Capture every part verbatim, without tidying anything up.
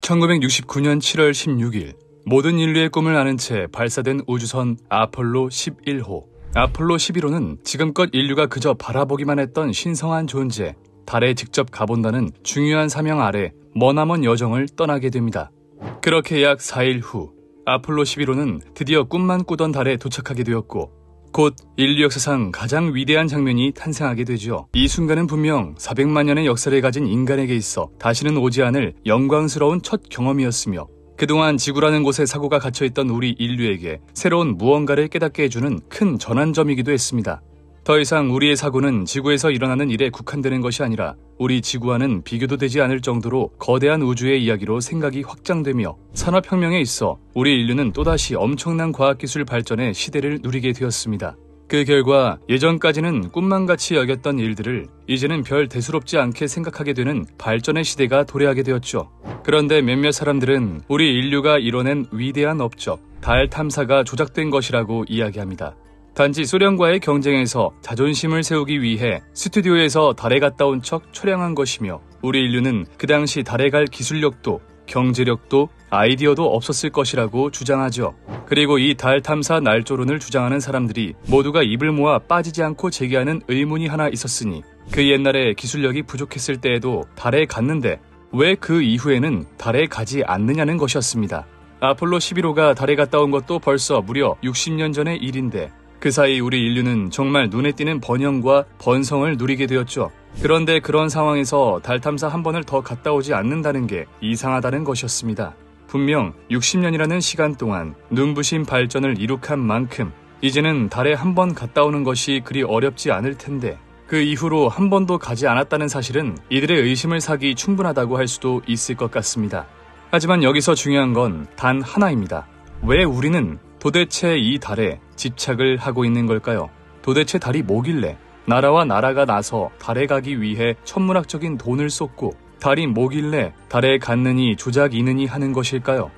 천구백육십구 년 칠월 십육일 모든 인류의 꿈을 아는 채 발사된 우주선 아폴로 십일 호. 아폴로 십일 호는 지금껏 인류가 그저 바라보기만 했던 신성한 존재, 달에 직접 가본다는 중요한 사명 아래 머나먼 여정을 떠나게 됩니다. 그렇게 약 사 일 후 아폴로 십일 호는 드디어 꿈만 꾸던 달에 도착하게 되었고 곧 인류 역사상 가장 위대한 장면이 탄생하게 되죠. 이 순간은 분명 사백만 년의 역사를 가진 인간에게 있어 다시는 오지 않을 영광스러운 첫 경험이었으며 그동안 지구라는 곳에 사고가 갇혀있던 우리 인류에게 새로운 무언가를 깨닫게 해주는 큰 전환점이기도 했습니다. 더 이상 우리의 사고는 지구에서 일어나는 일에 국한되는 것이 아니라 우리 지구와는 비교도 되지 않을 정도로 거대한 우주의 이야기로 생각이 확장되며 산업혁명에 있어 우리 인류는 또다시 엄청난 과학기술 발전의 시대를 누리게 되었습니다. 그 결과 예전까지는 꿈만같이 여겼던 일들을 이제는 별 대수롭지 않게 생각하게 되는 발전의 시대가 도래하게 되었죠. 그런데 몇몇 사람들은 우리 인류가 이뤄낸 위대한 업적, 달 탐사가 조작된 것이라고 이야기합니다. 단지 소련과의 경쟁에서 자존심을 세우기 위해 스튜디오에서 달에 갔다 온 척 촬영한 것이며 우리 인류는 그 당시 달에 갈 기술력도 경제력도 아이디어도 없었을 것이라고 주장하죠. 그리고 이 달 탐사 날조론을 주장하는 사람들이 모두가 입을 모아 빠지지 않고 제기하는 의문이 하나 있었으니 그 옛날에 기술력이 부족했을 때에도 달에 갔는데 왜 그 이후에는 달에 가지 않느냐는 것이었습니다. 아폴로 십일 호가 달에 갔다 온 것도 벌써 무려 육십 년 전의 일인데 그 사이 우리 인류는 정말 눈에 띄는 번영과 번성을 누리게 되었죠. 그런데 그런 상황에서 달 탐사 한 번을 더 갔다 오지 않는다는 게 이상하다는 것이었습니다. 분명 육십 년이라는 시간 동안 눈부신 발전을 이룩한 만큼 이제는 달에 한 번 갔다 오는 것이 그리 어렵지 않을 텐데 그 이후로 한 번도 가지 않았다는 사실은 이들의 의심을 사기 충분하다고 할 수도 있을 것 같습니다. 하지만 여기서 중요한 건 단 하나입니다. 왜 우리는 도대체 이 달에 집착을 하고 있는 걸까요? 도대체 달이 뭐길래 나라와 나라가 나서 달에 가기 위해 천문학적인 돈을 쏟고 달이 뭐길래 달에 갔느니 조작이느니 하는 것일까요?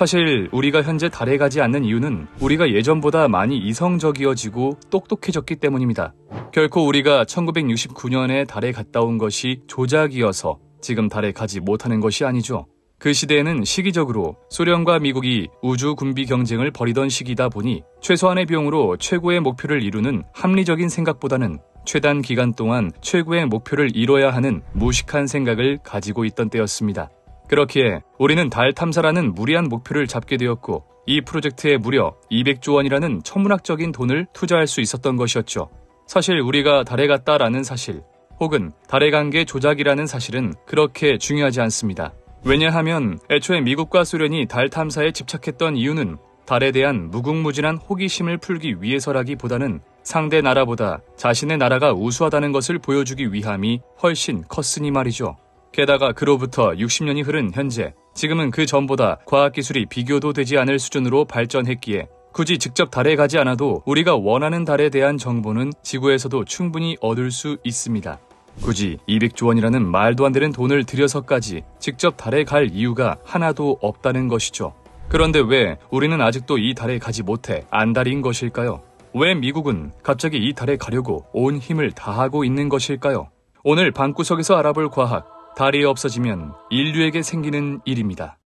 사실 우리가 현재 달에 가지 않는 이유는 우리가 예전보다 많이 이성적이어지고 똑똑해졌기 때문입니다. 결코 우리가 천구백육십구 년에 달에 갔다 온 것이 조작이어서 지금 달에 가지 못하는 것이 아니죠. 그 시대에는 시기적으로 소련과 미국이 우주 군비 경쟁을 벌이던 시기다 보니 최소한의 비용으로 최고의 목표를 이루는 합리적인 생각보다는 최단 기간 동안 최고의 목표를 이뤄야 하는 무식한 생각을 가지고 있던 때였습니다. 그렇기에 우리는 달 탐사라는 무리한 목표를 잡게 되었고 이 프로젝트에 무려 이백조 원이라는 천문학적인 돈을 투자할 수 있었던 것이었죠. 사실 우리가 달에 갔다라는 사실 혹은 달에 간 게 조작이라는 사실은 그렇게 중요하지 않습니다. 왜냐하면 애초에 미국과 소련이 달 탐사에 집착했던 이유는 달에 대한 무궁무진한 호기심을 풀기 위해서라기보다는 상대 나라보다 자신의 나라가 우수하다는 것을 보여주기 위함이 훨씬 컸으니 말이죠. 게다가 그로부터 육십 년이 흐른 현재, 지금은 그 전보다 과학기술이 비교도 되지 않을 수준으로 발전했기에 굳이 직접 달에 가지 않아도 우리가 원하는 달에 대한 정보는 지구에서도 충분히 얻을 수 있습니다. 굳이 이백조 원이라는 말도 안 되는 돈을 들여서까지 직접 달에 갈 이유가 하나도 없다는 것이죠. 그런데 왜 우리는 아직도 이 달에 가지 못해 안달인 것일까요? 왜 미국은 갑자기 이 달에 가려고 온 힘을 다하고 있는 것일까요? 오늘 방구석에서 알아볼 과학, 달이 없어지면 인류에게 생기는 일입니다.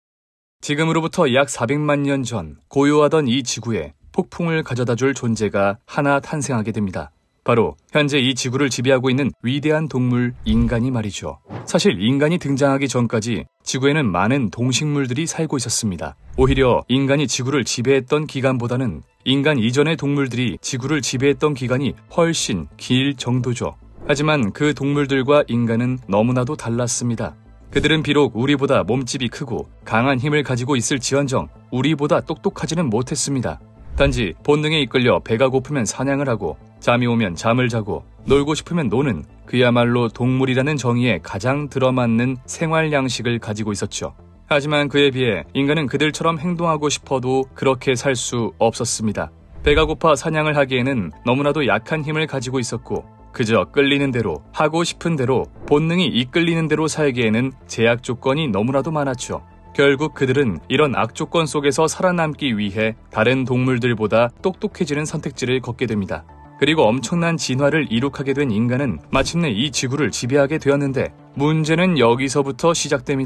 지금으로부터 약 사백만 년 전 고요하던 이 지구에 폭풍을 가져다줄 존재가 하나 탄생하게 됩니다. 바로 현재 이 지구를 지배하고 있는 위대한 동물 인간이 말이죠. 사실 인간이 등장하기 전까지 지구에는 많은 동식물들이 살고 있었습니다. 오히려 인간이 지구를 지배했던 기간보다는 인간 이전의 동물들이 지구를 지배했던 기간이 훨씬 길 정도죠. 하지만 그 동물들과 인간은 너무나도 달랐습니다. 그들은 비록 우리보다 몸집이 크고 강한 힘을 가지고 있을지언정 우리보다 똑똑하지는 못했습니다. 단지 본능에 이끌려 배가 고프면 사냥을 하고 잠이 오면 잠을 자고 놀고 싶으면 노는 그야말로 동물이라는 정의에 가장 들어맞는 생활 양식을 가지고 있었죠. 하지만 그에 비해 인간은 그들처럼 행동하고 싶어도 그렇게 살 수 없었습니다. 배가 고파 사냥을 하기에는 너무나도 약한 힘을 가지고 있었고 그저 끌리는 대로 하고 싶은 대로 본능이 이끌리는 대로 살기에는 제약 조건이 너무나도 많았죠. 결국 그들은 이런 악조건 속에서 살아남기 위해 다른 동물들보다 똑똑해지는 선택지를 걷게 됩니다. 그리고 엄청난 진화를 이룩하게 된 인간은 마침내 이 지구를 지배하게 되었는데 문제는 여기서부터 시작됩니다.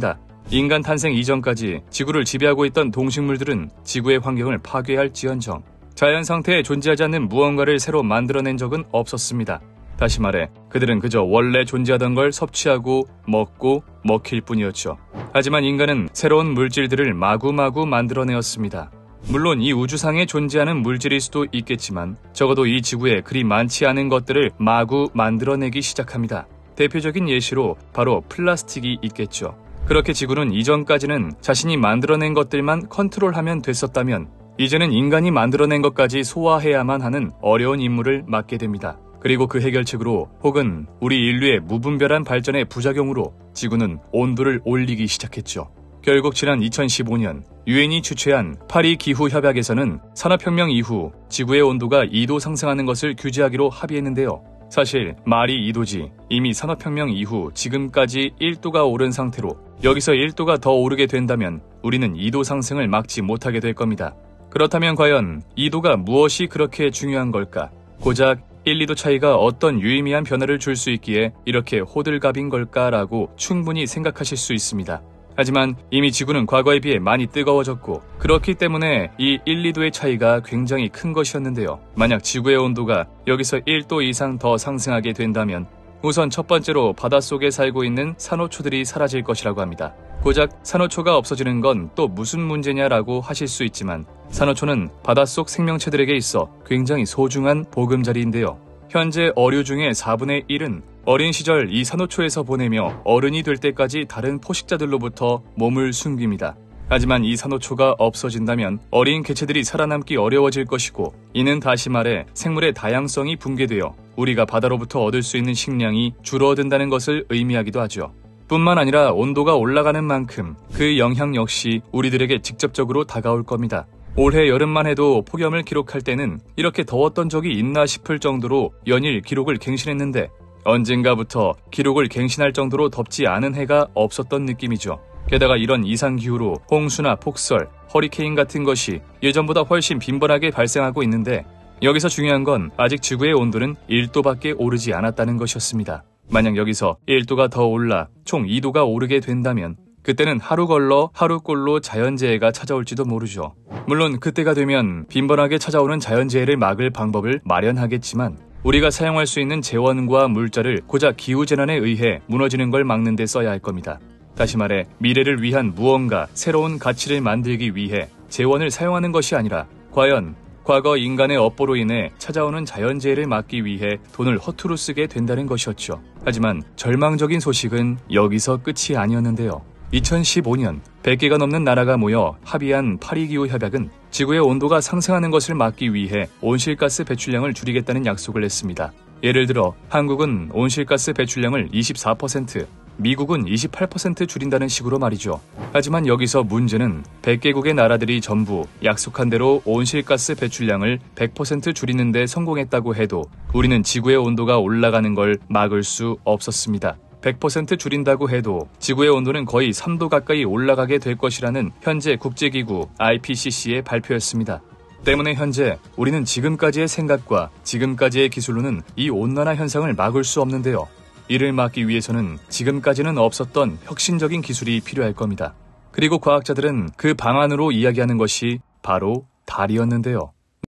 인간 탄생 이전까지 지구를 지배하고 있던 동식물들은 지구의 환경을 파괴할지언정 자연 상태에 존재하지 않는 무언가를 새로 만들어낸 적은 없었습니다. 다시 말해 그들은 그저 원래 존재하던 걸 섭취하고 먹고 먹힐 뿐이었죠. 하지만 인간은 새로운 물질들을 마구마구 만들어내었습니다. 물론 이 우주상에 존재하는 물질일 수도 있겠지만 적어도 이 지구에 그리 많지 않은 것들을 마구 만들어내기 시작합니다. 대표적인 예시로 바로 플라스틱이 있겠죠. 그렇게 지구는 이전까지는 자신이 만들어낸 것들만 컨트롤하면 됐었다면 이제는 인간이 만들어낸 것까지 소화해야만 하는 어려운 임무를 맡게 됩니다. 그리고 그 해결책으로 혹은 우리 인류의 무분별한 발전의 부작용으로 지구는 온도를 올리기 시작했죠. 결국 지난 이천십오 년 유엔이 주최한 파리 기후협약에서는 산업혁명 이후 지구의 온도가 이 도 상승하는 것을 규제하기로 합의했는데요. 사실 말이 이 도지 이미 산업혁명 이후 지금까지 일 도가 오른 상태로 여기서 일 도가 더 오르게 된다면 우리는 이 도 상승을 막지 못하게 될 겁니다. 그렇다면 과연 이 도가 무엇이 그렇게 중요한 걸까? 고작 일, 이 도 차이가 어떤 유의미한 변화를 줄 수 있기에 이렇게 호들갑인 걸까라고 충분히 생각하실 수 있습니다. 하지만 이미 지구는 과거에 비해 많이 뜨거워졌고 그렇기 때문에 이 일, 이 도의 차이가 굉장히 큰 것이었는데요. 만약 지구의 온도가 여기서 일 도 이상 더 상승하게 된다면 우선 첫 번째로 바닷속에 살고 있는 산호초들이 사라질 것이라고 합니다. 고작 산호초가 없어지는 건 또 무슨 문제냐라고 하실 수 있지만 산호초는 바닷속 생명체들에게 있어 굉장히 소중한 보금자리인데요. 현재 어류 중의 사분의 일은 어린 시절 이 산호초에서 보내며 어른이 될 때까지 다른 포식자들로부터 몸을 숨깁니다. 하지만 이 산호초가 없어진다면 어린 개체들이 살아남기 어려워질 것이고 이는 다시 말해 생물의 다양성이 붕괴되어 우리가 바다로부터 얻을 수 있는 식량이 줄어든다는 것을 의미하기도 하죠. 뿐만 아니라 온도가 올라가는 만큼 그 영향 역시 우리들에게 직접적으로 다가올 겁니다. 올해 여름만 해도 폭염을 기록할 때는 이렇게 더웠던 적이 있나 싶을 정도로 연일 기록을 갱신했는데 언젠가부터 기록을 갱신할 정도로 덥지 않은 해가 없었던 느낌이죠. 게다가 이런 이상기후로 홍수나 폭설, 허리케인 같은 것이 예전보다 훨씬 빈번하게 발생하고 있는데 여기서 중요한 건 아직 지구의 온도는 일 도밖에 오르지 않았다는 것이었습니다. 만약 여기서 일 도가 더 올라 총 이 도가 오르게 된다면 그때는 하루 걸러 하루꼴로 자연재해가 찾아올지도 모르죠. 물론 그때가 되면 빈번하게 찾아오는 자연재해를 막을 방법을 마련하겠지만 우리가 사용할 수 있는 재원과 물자를 고작 기후재난에 의해 무너지는 걸 막는 데 써야 할 겁니다. 다시 말해 미래를 위한 무언가 새로운 가치를 만들기 위해 재원을 사용하는 것이 아니라 과연 과거 인간의 업보로 인해 찾아오는 자연재해를 막기 위해 돈을 허투루 쓰게 된다는 것이었죠. 하지만 절망적인 소식은 여기서 끝이 아니었는데요. 이천십오 년 백 개가 넘는 나라가 모여 합의한 파리기후협약은 지구의 온도가 상승하는 것을 막기 위해 온실가스 배출량을 줄이겠다는 약속을 했습니다. 예를 들어 한국은 온실가스 배출량을 이십사 퍼센트, 미국은 이십팔 퍼센트 줄인다는 식으로 말이죠. 하지만 여기서 문제는 백 개국의 나라들이 전부 약속한 대로 온실가스 배출량을 백 퍼센트 줄이는 데 성공했다고 해도 우리는 지구의 온도가 올라가는 걸 막을 수 없었습니다. 백 퍼센트 줄인다고 해도 지구의 온도는 거의 삼 도 가까이 올라가게 될 것이라는 현재 국제기구 아이피씨씨의 발표였습니다. 때문에 현재 우리는 지금까지의 생각과 지금까지의 기술로는 이 온난화 현상을 막을 수 없는데요. 이를 막기 위해서는 지금까지는 없었던 혁신적인 기술이 필요할 겁니다. 그리고 과학자들은 그 방안으로 이야기하는 것이 바로 달이었는데요.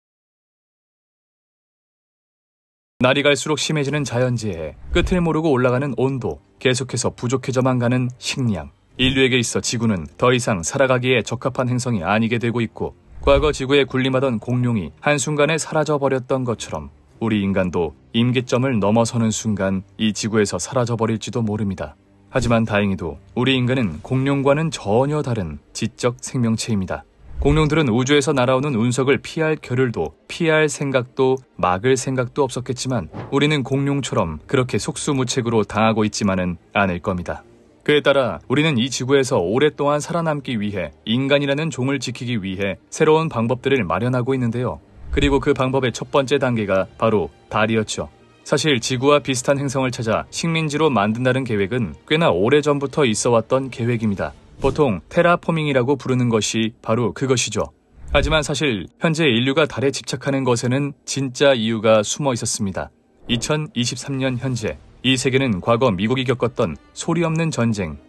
날이 갈수록 심해지는 자연재해, 끝을 모르고 올라가는 온도, 계속해서 부족해져만 가는 식량. 인류에게 있어 지구는 더 이상 살아가기에 적합한 행성이 아니게 되고 있고 과거 지구에 군림하던 공룡이 한순간에 사라져버렸던 것처럼 우리 인간도 임계점을 넘어서는 순간 이 지구에서 사라져버릴지도 모릅니다. 하지만 다행히도 우리 인간은 공룡과는 전혀 다른 지적 생명체입니다. 공룡들은 우주에서 날아오는 운석을 피할 겨를도 피할 생각도 막을 생각도 없었겠지만 우리는 공룡처럼 그렇게 속수무책으로 당하고 있지만은 않을 겁니다. 그에 따라 우리는 이 지구에서 오랫동안 살아남기 위해 인간이라는 종을 지키기 위해 새로운 방법들을 마련하고 있는데요. 그리고 그 방법의 첫 번째 단계가 바로 달이었죠. 사실 지구와 비슷한 행성을 찾아 식민지로 만든다는 계획은 꽤나 오래전부터 있어왔던 계획입니다. 보통 테라포밍이라고 부르는 것이 바로 그것이죠. 하지만 사실 현재 인류가 달에 집착하는 것에는 진짜 이유가 숨어 있었습니다. 이천이십삼 년 현재 이 세계는 과거 미국이 겪었던 소리 없는 전쟁,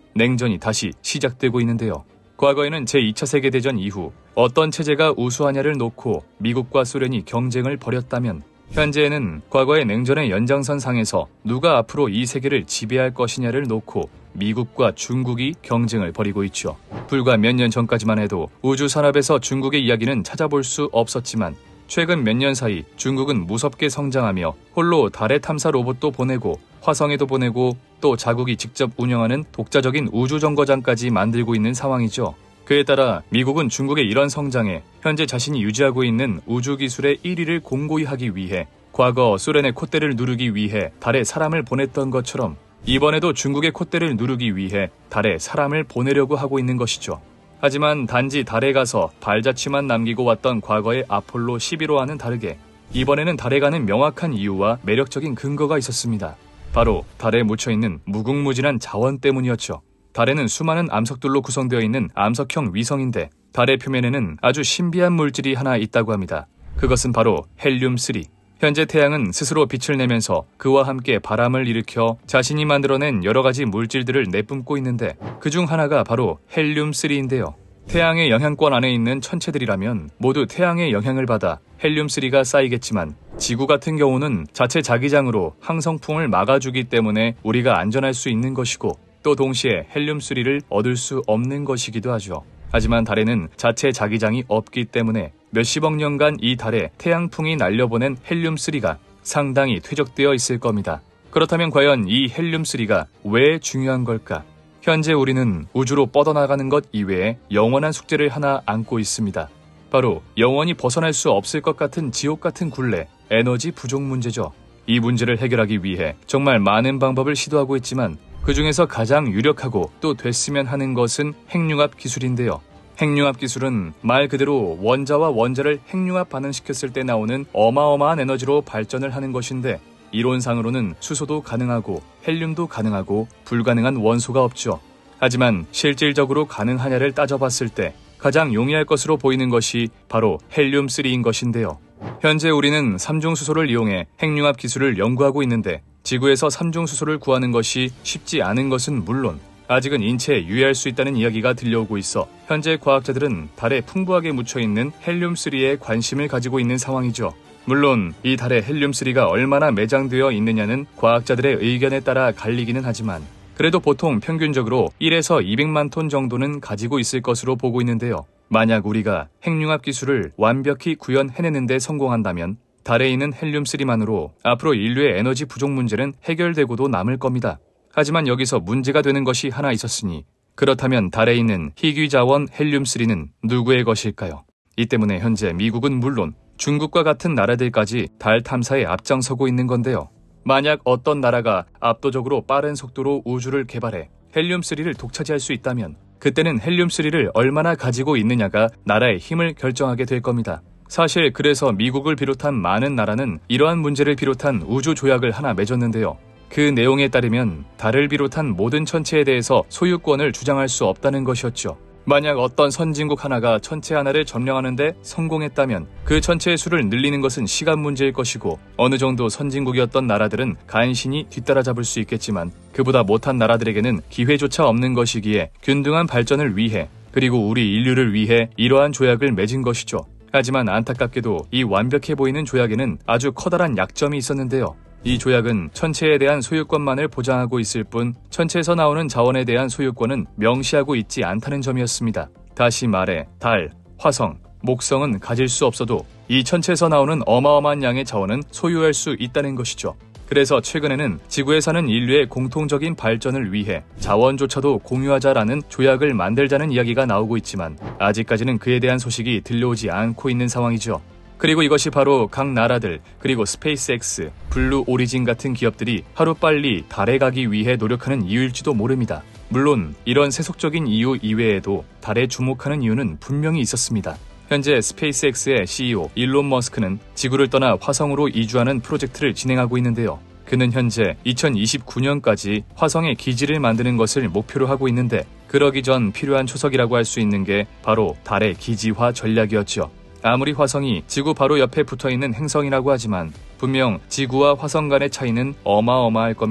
냉전이 다시 시작되고 있는데요. 과거에는 제이 차 세계대전 이후 어떤 체제가 우수하냐를 놓고 미국과 소련이 경쟁을 벌였다면 현재에는 과거의 냉전의 연장선 상에서 누가 앞으로 이 세계를 지배할 것이냐를 놓고 미국과 중국이 경쟁을 벌이고 있죠. 불과 몇 년 전까지만 해도 우주 산업에서 중국의 이야기는 찾아볼 수 없었지만 최근 몇 년 사이 중국은 무섭게 성장하며 홀로 달의 탐사 로봇도 보내고 화성에도 보내고 또 자국이 직접 운영하는 독자적인 우주정거장까지 만들고 있는 상황이죠. 그에 따라 미국은 중국의 이런 성장에 현재 자신이 유지하고 있는 우주기술의 일 위를 공고히 하기 위해 과거 소련의 콧대를 누르기 위해 달에 사람을 보냈던 것처럼 이번에도 중국의 콧대를 누르기 위해 달에 사람을 보내려고 하고 있는 것이죠. 하지만 단지 달에 가서 발자취만 남기고 왔던 과거의 아폴로 십일 호와는 다르게 이번에는 달에 가는 명확한 이유와 매력적인 근거가 있었습니다. 바로 달에 묻혀있는 무궁무진한 자원 때문이었죠. 달에는 수많은 암석들로 구성되어 있는 암석형 위성인데 달의 표면에는 아주 신비한 물질이 하나 있다고 합니다. 그것은 바로 헬륨 쓰리. 현재 태양은 스스로 빛을 내면서 그와 함께 바람을 일으켜 자신이 만들어낸 여러 가지 물질들을 내뿜고 있는데 그중 하나가 바로 헬륨 쓰리인데요. 태양의 영향권 안에 있는 천체들이라면 모두 태양의 영향을 받아 헬륨 쓰리가 쌓이겠지만 지구 같은 경우는 자체 자기장으로 항성풍을 막아주기 때문에 우리가 안전할 수 있는 것이고 또 동시에 헬륨 쓰리를 얻을 수 없는 것이기도 하죠. 하지만 달에는 자체 자기장이 없기 때문에 몇십억 년간 이 달에 태양풍이 날려보낸 헬륨 쓰리가 상당히 퇴적되어 있을 겁니다. 그렇다면 과연 이 헬륨 쓰리가 왜 중요한 걸까? 현재 우리는 우주로 뻗어나가는 것 이외에 영원한 숙제를 하나 안고 있습니다. 바로 영원히 벗어날 수 없을 것 같은 지옥 같은 굴레, 에너지 부족 문제죠. 이 문제를 해결하기 위해 정말 많은 방법을 시도하고 있지만 그 중에서 가장 유력하고 또 됐으면 하는 것은 핵융합 기술인데요. 핵융합 기술은 말 그대로 원자와 원자를 핵융합 반응시켰을 때 나오는 어마어마한 에너지로 발전을 하는 것인데 이론상으로는 수소도 가능하고 헬륨도 가능하고 불가능한 원소가 없죠. 하지만 실질적으로 가능하냐를 따져봤을 때 가장 용이할 것으로 보이는 것이 바로 헬륨 쓰리인 것인데요. 현재 우리는 삼중수소를 이용해 핵융합 기술을 연구하고 있는데 지구에서 삼중수소를 구하는 것이 쉽지 않은 것은 물론 아직은 인체에 유해할 수 있다는 이야기가 들려오고 있어 현재 과학자들은 달에 풍부하게 묻혀있는 헬륨 쓰리에 관심을 가지고 있는 상황이죠. 물론 이 달에 헬륨 쓰리가 얼마나 매장되어 있느냐는 과학자들의 의견에 따라 갈리기는 하지만 그래도 보통 평균적으로 일에서 이백만 톤 정도는 가지고 있을 것으로 보고 있는데요. 만약 우리가 핵융합 기술을 완벽히 구현해내는 데 성공한다면 달에 있는 헬륨 쓰리만으로 앞으로 인류의 에너지 부족 문제는 해결되고도 남을 겁니다. 하지만 여기서 문제가 되는 것이 하나 있었으니 그렇다면 달에 있는 희귀 자원 헬륨 쓰리는 누구의 것일까요? 이 때문에 현재 미국은 물론 중국과 같은 나라들까지 달 탐사에 앞장서고 있는 건데요. 만약 어떤 나라가 압도적으로 빠른 속도로 우주를 개발해 헬륨 쓰리를 독차지할 수 있다면 그때는 헬륨 쓰리를 얼마나 가지고 있느냐가 나라의 힘을 결정하게 될 겁니다. 사실 그래서 미국을 비롯한 많은 나라는 이러한 문제를 비롯한 우주 조약을 하나 맺었는데요. 그 내용에 따르면 달을 비롯한 모든 천체에 대해서 소유권을 주장할 수 없다는 것이었죠. 만약 어떤 선진국 하나가 천체 하나를 점령하는 데 성공했다면 그 천체의 수를 늘리는 것은 시간 문제일 것이고 어느 정도 선진국이었던 나라들은 간신히 뒤따라잡을 수 있겠지만 그보다 못한 나라들에게는 기회조차 없는 것이기에 균등한 발전을 위해 그리고 우리 인류를 위해 이러한 조약을 맺은 것이죠. 하지만 안타깝게도 이 완벽해 보이는 조약에는 아주 커다란 약점이 있었는데요. 이 조약은 천체에 대한 소유권만을 보장하고 있을 뿐 천체에서 나오는 자원에 대한 소유권은 명시하고 있지 않다는 점이었습니다. 다시 말해 달, 화성, 목성은 가질 수 없어도 이 천체에서 나오는 어마어마한 양의 자원은 소유할 수 있다는 것이죠. 그래서 최근에는 지구에 사는 인류의 공통적인 발전을 위해 자원조차도 공유하자라는 조약을 만들자는 이야기가 나오고 있지만 아직까지는 그에 대한 소식이 들려오지 않고 있는 상황이죠. 그리고 이것이 바로 각 나라들 그리고 스페이스X, 블루 오리진 같은 기업들이 하루빨리 달에 가기 위해 노력하는 이유일지도 모릅니다. 물론 이런 세속적인 이유 이외에도 달에 주목하는 이유는 분명히 있었습니다. 현재 스페이스X의 씨이오 일론 머스크는 지구를 떠나 화성으로 이주하는 프로젝트를 진행하고 있는데요. 그는 현재 이천이십구 년까지 화성에 기지를 만드는 것을 목표로 하고 있는데 그러기 전 필요한 초석이라고 할 수 있는 게 바로 달의 기지화 전략이었죠. 아무리 화성이 지구 바로 옆에 붙어있는 행성이라고 하지만 분명 지구와 화성 간의 차이는 어마어마할 겁니다.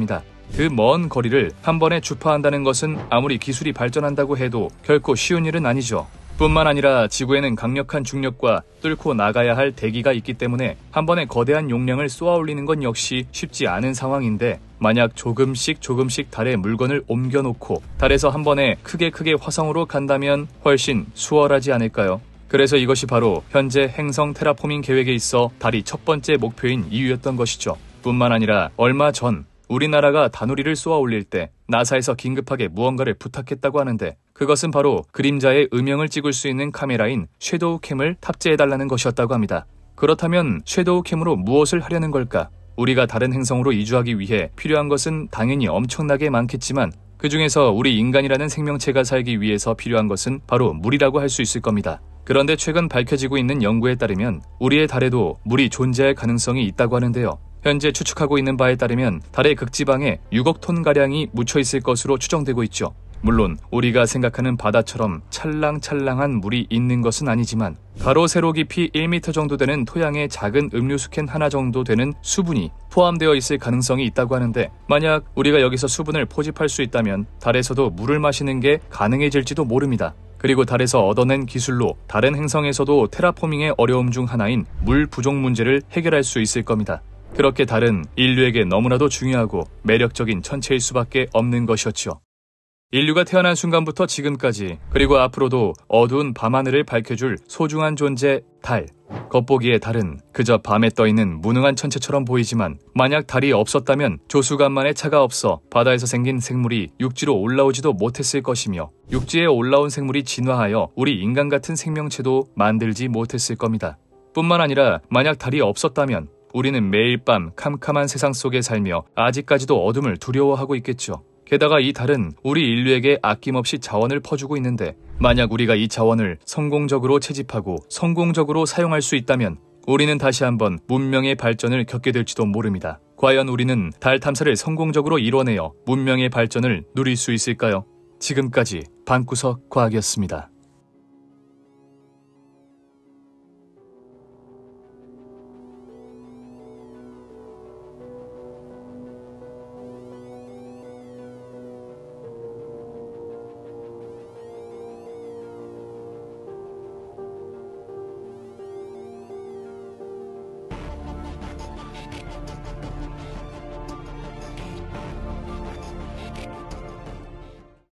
그 먼 거리를 한 번에 주파한다는 것은 아무리 기술이 발전한다고 해도 결코 쉬운 일은 아니죠. 뿐만 아니라 지구에는 강력한 중력과 뚫고 나가야 할 대기가 있기 때문에 한 번에 거대한 용량을 쏘아 올리는 건 역시 쉽지 않은 상황인데, 만약 조금씩 조금씩 달에 물건을 옮겨놓고 달에서 한 번에 크게 크게 화성으로 간다면 훨씬 수월하지 않을까요? 그래서 이것이 바로 현재 행성 테라포밍 계획에 있어 달이 첫 번째 목표인 이유였던 것이죠. 뿐만 아니라 얼마 전 우리나라가 다누리를 쏘아 올릴 때 나사에서 긴급하게 무언가를 부탁했다고 하는데, 그것은 바로 그림자의 음영을 찍을 수 있는 카메라인 섀도우 캠을 탑재해달라는 것이었다고 합니다. 그렇다면 섀도우 캠으로 무엇을 하려는 걸까? 우리가 다른 행성으로 이주하기 위해 필요한 것은 당연히 엄청나게 많겠지만, 그 중에서 우리 인간이라는 생명체가 살기 위해서 필요한 것은 바로 물이라고 할 수 있을 겁니다. 그런데 최근 밝혀지고 있는 연구에 따르면 우리의 달에도 물이 존재할 가능성이 있다고 하는데요. 현재 추측하고 있는 바에 따르면 달의 극지방에 육억 톤가량이 묻혀있을 것으로 추정되고 있죠. 물론 우리가 생각하는 바다처럼 찰랑찰랑한 물이 있는 것은 아니지만 가로 세로 깊이 일 미터 정도 되는 토양에 작은 음료수 캔 하나 정도 되는 수분이 포함되어 있을 가능성이 있다고 하는데, 만약 우리가 여기서 수분을 포집할 수 있다면 달에서도 물을 마시는 게 가능해질지도 모릅니다. 그리고 달에서 얻어낸 기술로 다른 행성에서도 테라포밍의 어려움 중 하나인 물 부족 문제를 해결할 수 있을 겁니다. 그렇게 달은 인류에게 너무나도 중요하고 매력적인 천체일 수밖에 없는 것이었죠. 인류가 태어난 순간부터 지금까지, 그리고 앞으로도 어두운 밤하늘을 밝혀줄 소중한 존재 달. 겉보기에 달은 그저 밤에 떠있는 무능한 천체처럼 보이지만, 만약 달이 없었다면 조수간만에 차가 없어 바다에서 생긴 생물이 육지로 올라오지도 못했을 것이며, 육지에 올라온 생물이 진화하여 우리 인간 같은 생명체도 만들지 못했을 겁니다. 뿐만 아니라 만약 달이 없었다면 우리는 매일 밤 캄캄한 세상 속에 살며 아직까지도 어둠을 두려워하고 있겠죠. 게다가 이 달은 우리 인류에게 아낌없이 자원을 퍼주고 있는데, 만약 우리가 이 자원을 성공적으로 채집하고 성공적으로 사용할 수 있다면 우리는 다시 한번 문명의 발전을 겪게 될지도 모릅니다. 과연 우리는 달 탐사를 성공적으로 이뤄내어 문명의 발전을 누릴 수 있을까요? 지금까지 방구석 과학이었습니다.